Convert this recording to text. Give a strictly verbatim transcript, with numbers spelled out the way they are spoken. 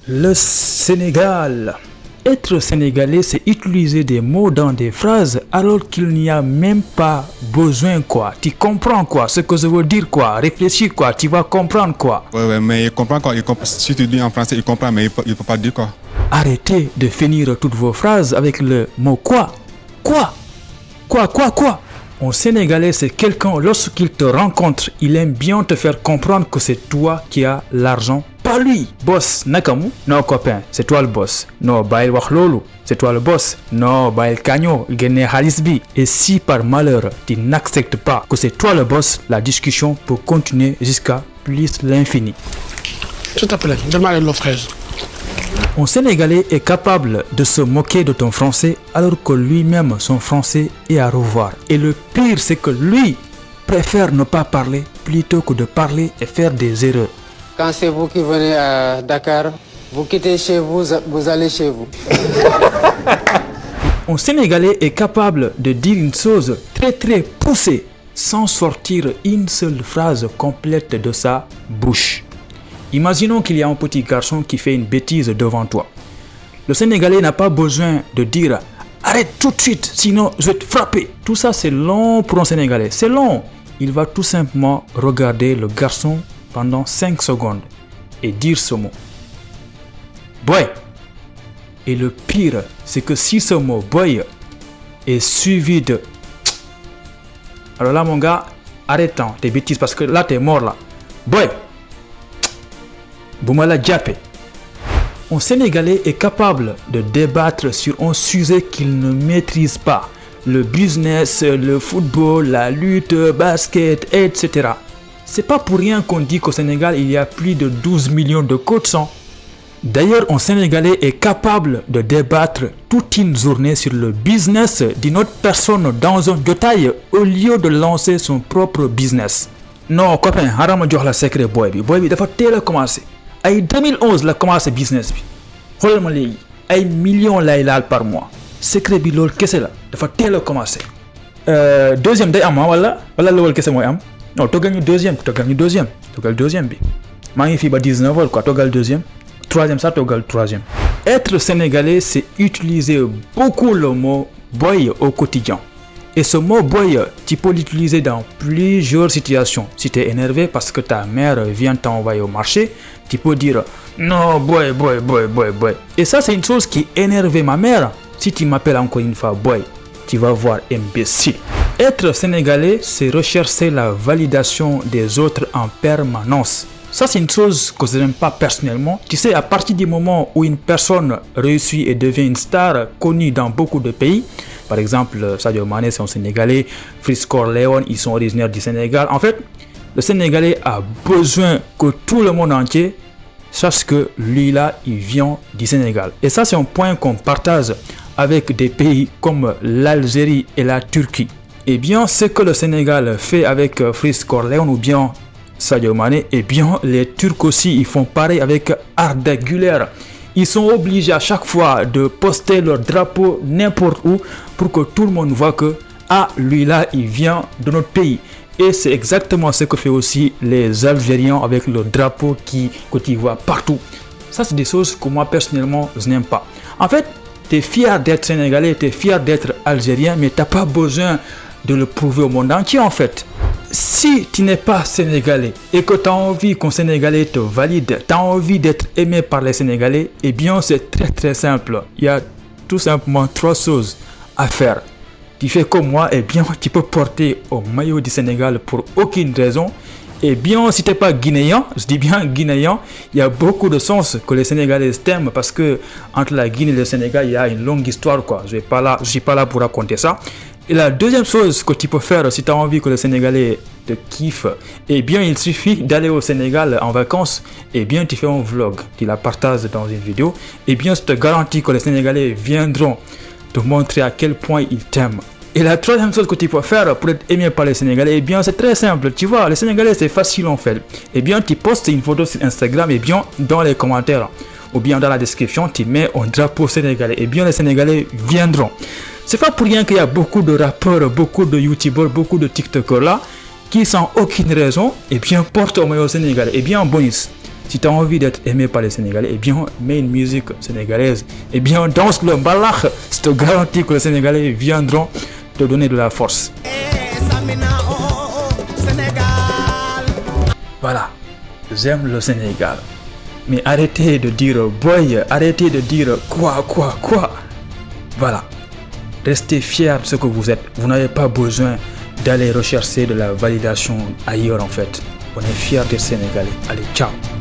Le Sénégal. Être sénégalais, c'est utiliser des mots dans des phrases alors qu'il n'y a même pas besoin quoi. Tu comprends quoi, ce que je veux dire quoi. Réfléchis quoi, tu vas comprendre quoi. Ouais, ouais, mais il comprend quoi. Il comprend, si tu dis en français, il comprend, mais il peut, il peut pas dire quoi. Arrêtez de finir toutes vos phrases avec le mot quoi. Quoi. Quoi, quoi, quoi. Un Sénégalais, c'est quelqu'un, lorsqu'il te rencontre, il aime bien te faire comprendre que c'est toi qui as l'argent, pas lui. Boss, nakamu? Non, copain, c'est toi le boss. Non, bail wahlolo, c'est toi le boss. Non, bail kanyo, gagné halisbi. Et si par malheur, tu n'acceptes pas que c'est toi le boss, la discussion peut continuer jusqu'à plus l'infini. S'il te plaît, donne-moi l'eau fraîche. Un Sénégalais est capable de se moquer de ton français alors que lui-même son français est à revoir. Et le pire c'est que lui préfère ne pas parler plutôt que de parler et faire des erreurs. Quand c'est vous qui venez à Dakar, vous quittez chez vous, vous allez chez vous. Un Sénégalais est capable de dire une chose très très poussée sans sortir une seule phrase complète de sa bouche. Imaginons qu'il y a un petit garçon qui fait une bêtise devant toi. Le Sénégalais n'a pas besoin de dire « Arrête tout de suite, sinon je vais te frapper ». Tout ça c'est long pour un Sénégalais, c'est long. Il va tout simplement regarder le garçon pendant cinq secondes et dire ce mot. Boy. Et le pire, c'est que si ce mot boy est suivi de « Alors là mon gars, arrête tes bêtises parce que là t'es mort là. Boy. Boumala Diapé. Un Sénégalais est capable de débattre sur un sujet qu'il ne maîtrise pas. Le business, le football, la lutte, basket, et cetera. C'est pas pour rien qu'on dit qu'au Sénégal, il y a plus de douze millions de coachs. D'ailleurs, un Sénégalais est capable de débattre toute une journée sur le business d'une autre personne dans un détail au lieu de lancer son propre business. Non, copain, harama jox la secret boy bi. Boy bi dafa teel a commencé. En deux mille onze, la commencé business bi. Xoolal ma léegi ay millions lay laal par mois. Secret bi loolu kese la dafa teel a commencé. Euh, deuxième day am wala wala loolu kese mooy am. Non, toggal ñu deuxième, toggal ñu deuxième, toggal deuxième bi. Maa ngi fii ba dix-neuf heures quoi, toggal deuxième. Troisième ça, toggal troisième. Être sénégalais, c'est utiliser beaucoup le mot boy au quotidien. Et ce mot boy, tu peux l'utiliser dans plusieurs situations. Si tu es énervé parce que ta mère vient t'envoyer au marché, tu peux dire non boy, boy, boy, boy, boy. Et ça c'est une chose qui énerve ma mère. Si tu m'appelles encore une fois boy, tu vas voir imbécile. Être sénégalais, c'est rechercher la validation des autres en permanence. Ça c'est une chose que je n'aime pas personnellement. Tu sais, à partir du moment où une personne réussit et devient une star connue dans beaucoup de pays, par exemple, Sadio Mané, c'est un Sénégalais, Frisk Corleone, ils sont originaires du Sénégal. En fait, le Sénégalais a besoin que tout le monde entier sache que lui là, il vient du Sénégal. Et ça, c'est un point qu'on partage avec des pays comme l'Algérie et la Turquie. Et bien, ce que le Sénégal fait avec Frisk Corleone ou bien Sadio Mané, et bien, les Turcs aussi, ils font pareil avec Arda Güler. Ils sont obligés à chaque fois de poster leur drapeau n'importe où pour que tout le monde voit que ah, lui là, il vient de notre pays. Et c'est exactement ce que fait aussi les Algériens avec le drapeau qui, que tu vois partout. Ça, c'est des choses que moi, personnellement, je n'aime pas. En fait, tu es fier d'être sénégalais, tu es fier d'être algérien, mais tu n'as pas besoin de le prouver au monde entier, en fait. Si tu n'es pas sénégalais et que tu as envie qu'un Sénégalais te valide, tu as envie d'être aimé par les Sénégalais, eh bien, c'est très très simple. Il y a tout simplement trois choses à faire. Tu fais comme moi, eh bien, tu peux porter au maillot du Sénégal pour aucune raison. Et bien, si tu n'es pas guinéen, je dis bien guinéen, il y a beaucoup de sens que les Sénégalais t'aiment parce que entre la Guinée et le Sénégal, il y a une longue histoire, quoi. Je ne suis pas là pour raconter ça. Et la deuxième chose que tu peux faire si tu as envie que le Sénégalais te kiffe, eh bien, il suffit d'aller au Sénégal en vacances. Eh bien, tu fais un vlog, tu la partages dans une vidéo. Eh bien, je te garantis que les Sénégalais viendront te montrer à quel point ils t'aiment. Et la troisième chose que tu peux faire pour être aimé par les Sénégalais, eh bien, c'est très simple. Tu vois, les Sénégalais, c'est facile en fait. Eh bien, tu postes une photo sur Instagram, et eh bien, dans les commentaires ou bien dans la description, tu mets un drapeau sénégalais. Et eh bien, les Sénégalais viendront. C'est pas pour rien qu'il y a beaucoup de rappeurs, beaucoup de youtubeurs, beaucoup de tiktokers là qui sans aucune raison, et eh bien portent au maillot sénégalais. Et eh bien en bonus, Si tu as envie d'être aimé par les Sénégalais, eh bien, mets une musique sénégalaise. Eh bien, danse le mbalax. Je te garantis que les Sénégalais viendront te donner de la force. Voilà, j'aime le Sénégal. Mais arrêtez de dire boy, arrêtez de dire quoi, quoi, quoi. Voilà, restez fiers de ce que vous êtes. Vous n'avez pas besoin d'aller rechercher de la validation ailleurs en fait. On est fiers d'être Sénégalais. Allez, ciao.